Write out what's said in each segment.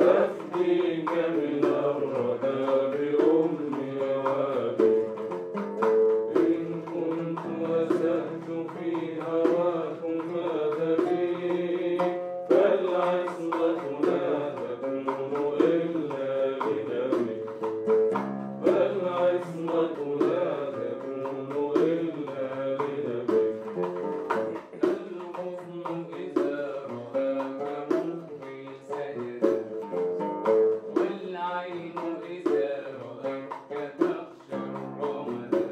أفديك من الردى بأمي وأبي إن كنت وسأت في هواكم فأدبي فالعصمة لا تكون إلا لنبي فالعصمة لا تكون إلا لنبي الحزن إذا رآك مخفي سيدا والعين إذا رأتك تخشى الرمدا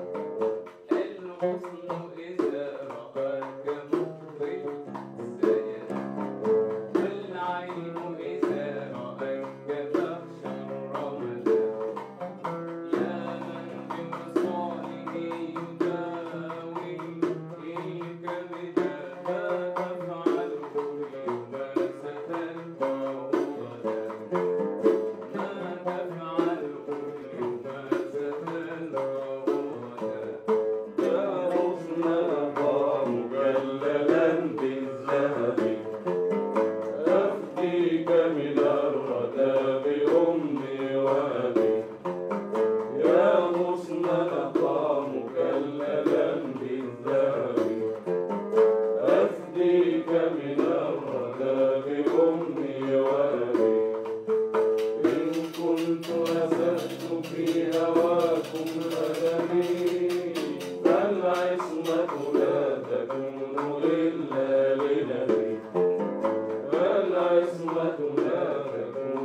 الحزن إذا رآك مخفي سيدا والعين إذا رأتك تخشى الرمدا يا من بوصاله يداوي فيك بدا ما تفعل كل ما ستلقى غدا ما تفعل كل ما ستلقى غدا يا حسن لقى مجللا بالذهب أفديك من الردى بأمي وأبي يا حسن لقى مكللا بالذهب أفديك من الردى بأمي وأبي إن كنت أسأت في هواكم أدبي فالعصمة لا تكون إلا لنبي فالعصمة لا تكون